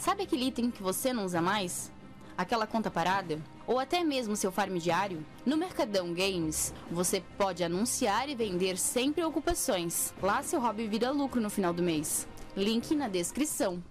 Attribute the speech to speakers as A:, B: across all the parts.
A: Sabe aquele item que você não usa mais? Aquela conta parada? Ou até mesmo seu farm diário? No Mercadão Games, você pode anunciar e vender sem preocupações. Lá seu hobby vira lucro no final do mês. Link na descrição.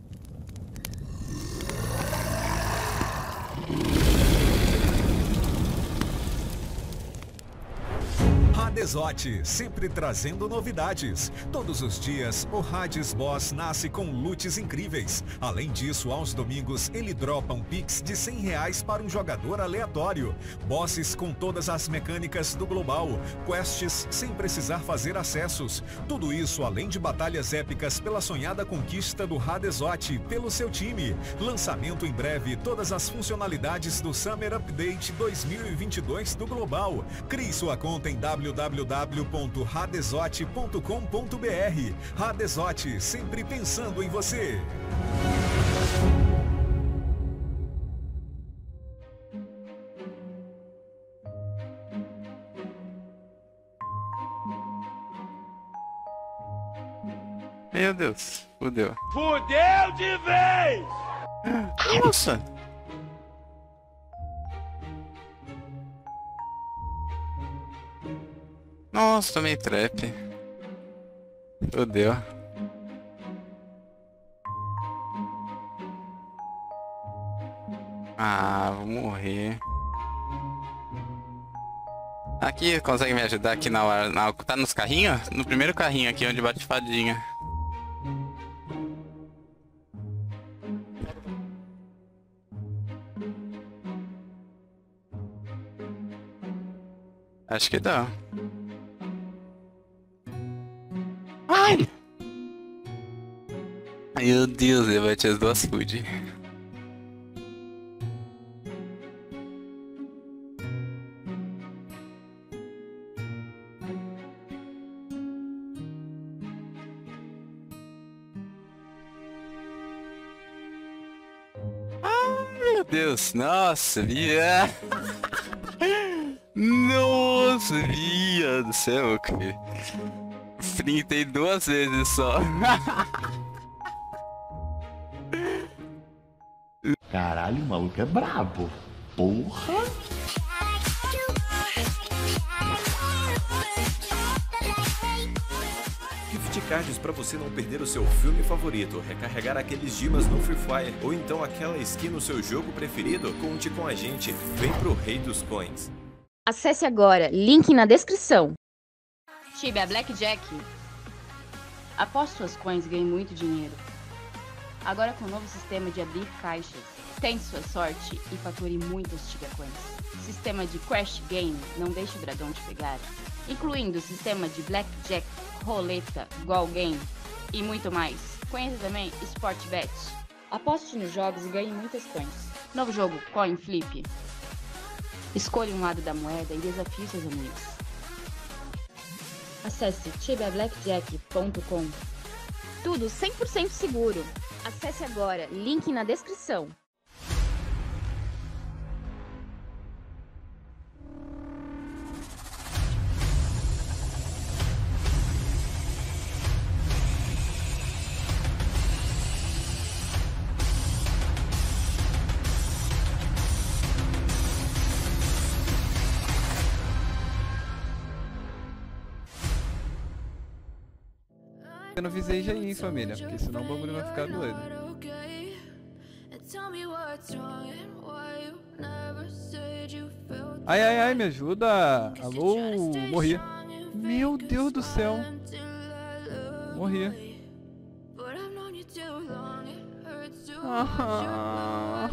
B: Radezote, sempre trazendo novidades. Todos os dias, o Hades Boss nasce com loots incríveis. Além disso, aos domingos, ele dropa um pix de R$100 para um jogador aleatório. Bosses com todas as mecânicas do Global. Quests sem precisar fazer acessos. Tudo isso além de batalhas épicas pela sonhada conquista do Radezote pelo seu time. Lançamento em breve, todas as funcionalidades do Summer Update 2022 do Global. Crie sua conta em www.radezote.com.br. Radezote, sempre pensando em você.
C: Meu Deus, fudeu.
D: Fudeu de vez!
C: Nossa! Nossa, tomei trap. Fudeu. Ah, vou morrer. Aqui, consegue me ajudar aqui na hora? Tá nos carrinhos? No primeiro carrinho aqui, onde bate fadinha. Acho que dá. Ai! Meu Deus, eu bati as duas food. Ai, meu Deus, nossa, via. Nossa, via do céu, cara. Frintei duas vezes só.
D: Caralho, o maluco é brabo. Porra!
E: Gift cards para você não perder o seu filme favorito, recarregar aqueles dimas no Free Fire ou então aquela skin no seu jogo preferido? Conte com a gente, vem pro Rei dos Coins.
A: Acesse agora, link na descrição. Tibia Blackjack. Após suas coins, ganhe muito dinheiro. Agora com o novo sistema de abrir caixas, tente sua sorte e fature muitas Tibia Coins. Sistema de Crash Game, não deixe o dragão te pegar. Incluindo o sistema de Blackjack, Roleta, Goal Game e muito mais. Conheça também Sportbet. Aposte nos jogos e ganhe muitas coins. Novo jogo, Coin Flip. Escolha um lado da moeda e desafie seus amigos. Acesse tibiablackjack.com. Tudo 100% seguro. Acesse agora, link na descrição.
F: Eu não visei já aí, família, porque senão o bagulho vai ficar doido. Ai, ai, ai, me ajuda! Alô, morri. Meu Deus do céu. Morri. Ah.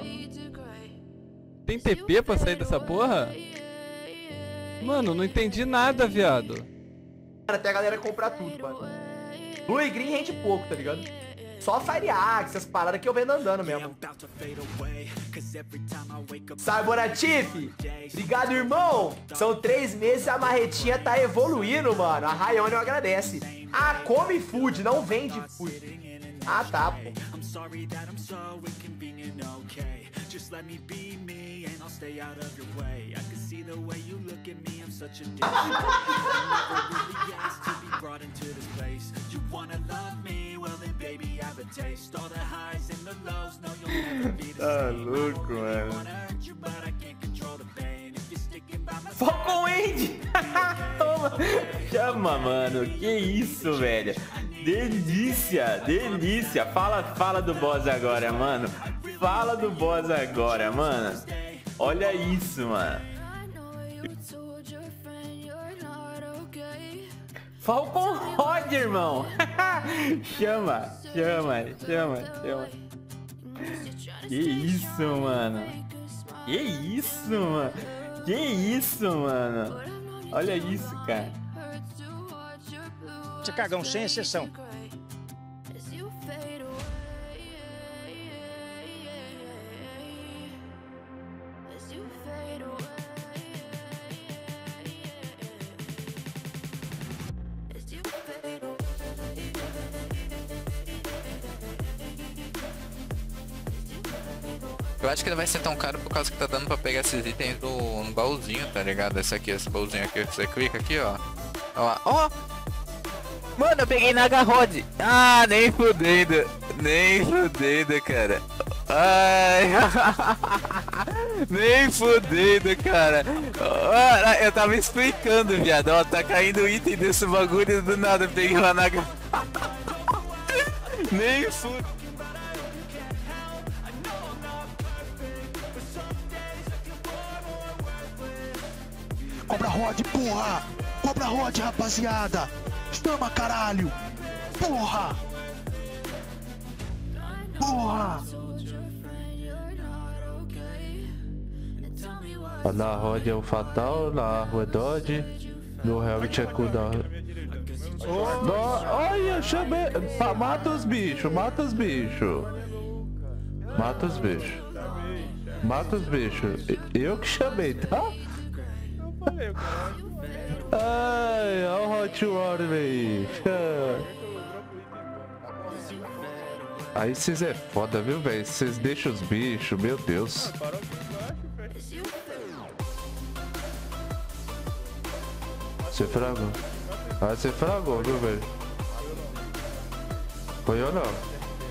F: Tem TP pra sair dessa porra? Mano, não entendi nada, viado.
G: Até a galera comprar tudo, mano. Blue e Green rende pouco, tá ligado? Só Fire Axe, essas paradas que eu vendo andando mesmo. Cyboratif, obrigado, irmão. São 3 meses e a marretinha tá evoluindo, mano. A Rayone agradece. Ah, come food, não vende food. Ah, tá, pô. Just let me be me and I'll stay out of your way. I can see the way you look at me, I'm such a dick. I never really asked to be brought into this place. You wanna love me? Well then baby I have a taste. All the highs and the
H: louco, mano.
G: Falcon End! Toma! Chama, mano. Que isso, velho. Delícia, delícia. Fala do boss agora, mano. Fala do boss agora, mano. Olha isso, mano. Falcon Rod, irmão. Chama. Que isso, mano. Que isso, mano. Olha isso, cara.
I: Você cagão sem exceção.
C: Eu acho que não vai ser tão caro por causa que tá dando pra pegar esses itens no baúzinho, tá ligado? Esse baúzinho aqui, você clica aqui, ó. Ó, ó! Mano, eu peguei na Garrod! Ah, nem fudendo, cara. Ai, nem fudendo, cara. Ah, eu tava explicando, viado. Ó, tá caindo item desse bagulho do nada. Eu peguei lá na Garrod. Nem fudendo.
J: Cobra Rod, porra! Cobra Rod, rapaziada! Chama, caralho! Porra! Porra!
D: Na Rod é o Fatal, na Rua Dodge, no Helmet é cooldown. Olha, chamei. Mata os bichos. Eu que chamei, tá? Ai, olha o Hot Water aí. Aí vocês é foda, viu, velho? Vocês deixam os bichos, meu Deus. Você fragou? Ah, você fragou, viu, velho? Foi ou não?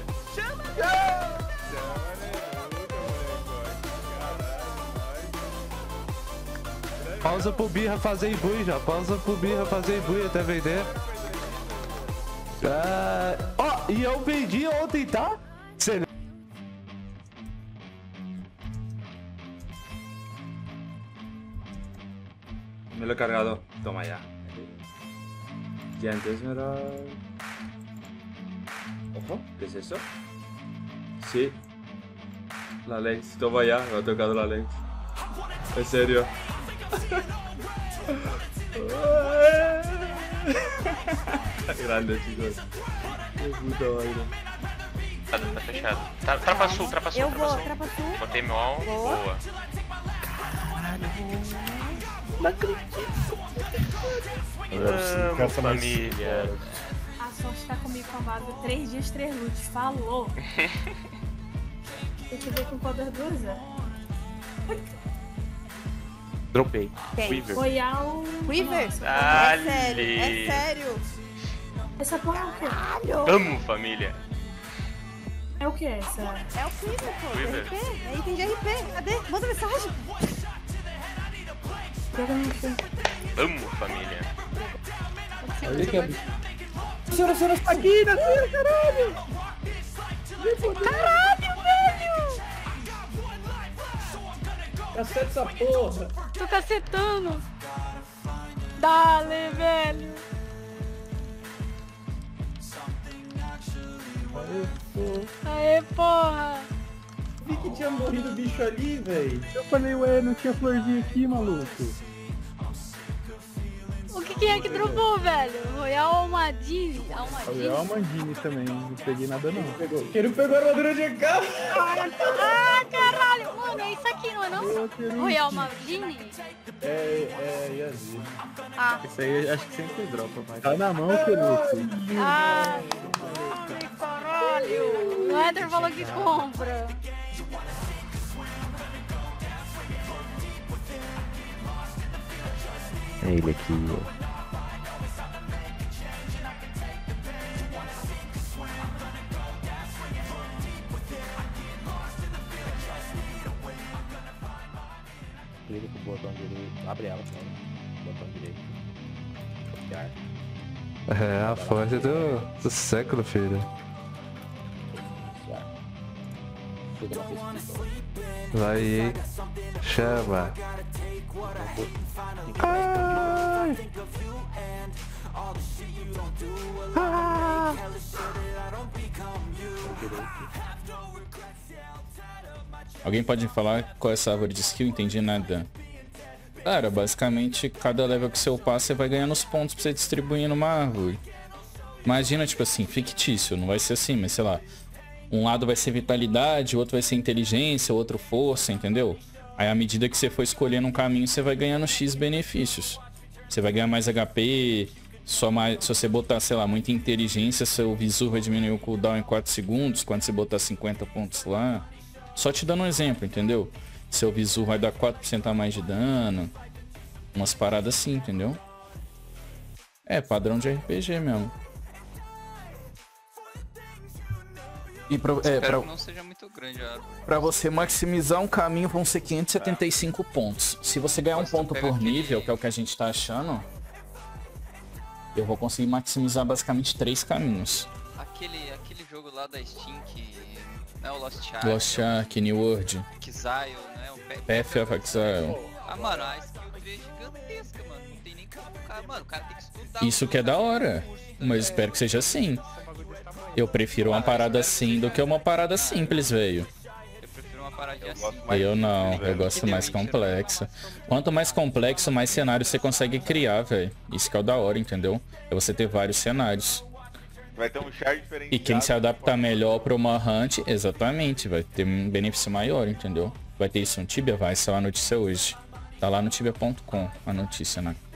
D: Pausa pro birra fazer imbuí já. Pausa pro birra fazer imbuí até vender. Ó, e eu vendi ontem, tá? Sério.
K: Me lo he cargado. Toma ya. Y antes me da... Ojo, ¿qué es eso? Sí. La Lex. Toma ya, me ha tocado la Lex. En serio. Grande, chicos. Que puta vaina.
L: Tá fechado. Trapa sul.
M: Eu vou, trapa sul.
L: Botei meu all. Boa.
M: Não acredito.
L: Vamos, família.
M: A sorte tá comigo com a base 3 dias, 3 loots. Falou. Tem que ver com o poder do Zé.
L: Dropei.
M: Weaver. Royal.
N: Weaver?
L: Ali.
N: É sério.
M: Essa porra é o quê?
L: Amo, família.
M: É o que essa?
N: É o Weaver, pô.
L: Weaver.
N: RP. É item de RP. Cadê? Manda mensagem.
L: Amo, família.
K: Olha que absurdo.
G: Senhora está aqui, né? Caralho!
M: Caralho, velho!
G: Caceta essa porra!
M: Tô cacetando! Dale, velho! Aê, porra!
G: Vi que tinha morrido o bicho ali, velho. Eu falei, ué, não tinha florzinha aqui, maluco.
M: O que é que dropou, velho? Royal Almadine.
G: Royal Almadine também, não peguei nada não. Ele pegou a armadura de carro.
M: Ah, caralho! Mano, é isso aqui, não é não? Royal Almadine?
G: É Yazid.
M: Ah.
G: Isso aí acho que sempre dropa, mas... Tá na mão, Peluche.
M: Ai, caralho! O Éder falou que compra.
O: É ele aqui, ó.
H: clica com o botão direito, abre ela, botão direito. Copiar.
D: É a forte do século, filho.
H: Chega na pesquisa.
D: Vai aí. Chama. Ai. Ah.
I: Alguém pode me falar qual é essa árvore de skill? Entendi nada. Cara, basicamente, cada level que você upar, você vai ganhando os pontos pra você distribuir numa árvore. Imagina, tipo assim, fictício, não vai ser assim, mas sei lá. Um lado vai ser vitalidade, o outro vai ser inteligência, o outro força, entendeu? Aí à medida que você for escolhendo um caminho, você vai ganhando X benefícios. Você vai ganhar mais HP, se você botar, sei lá, muita inteligência, seu visor vai diminuir o cooldown em 4 segundos, quando você botar 50 pontos lá. Só te dando um exemplo, entendeu? Seu visor vai dar 4% a mais de dano. Umas paradas assim, entendeu? É, padrão de RPG mesmo. E
C: Espero que não seja muito grande a árvore.
I: Pra você maximizar um caminho vão ser 575 pontos. Se você ganhar um ponto por nível, que é o que a gente tá achando, eu vou conseguir maximizar basicamente 3 caminhos.
C: Aquele jogo lá da Steam que... Não é o Lost Ark.
I: Lost Ark, New World.
C: Exile, né? O
I: Path of Exile.
C: Ah, mano, a skill tree é gigantesca, mano. Não tem nem como o cara... Mano, o cara tem que estudar.
I: Isso que é da hora. Mas espero que seja assim. Eu prefiro uma parada assim do que uma parada simples, velho.
C: Eu prefiro uma paradinha assim.
I: Eu não, eu gosto mais complexa. Quanto mais complexo, mais cenários você consegue criar, velho. Isso que é o da hora, entendeu? É você ter vários cenários.
O: Vai ter um char diferente.
I: E quem se adaptar melhor para uma hunt, exatamente, vai ter um benefício maior, entendeu? Vai ter isso no Tibia? Vai, essa é a notícia hoje. Tá lá no tibia.com a notícia, né?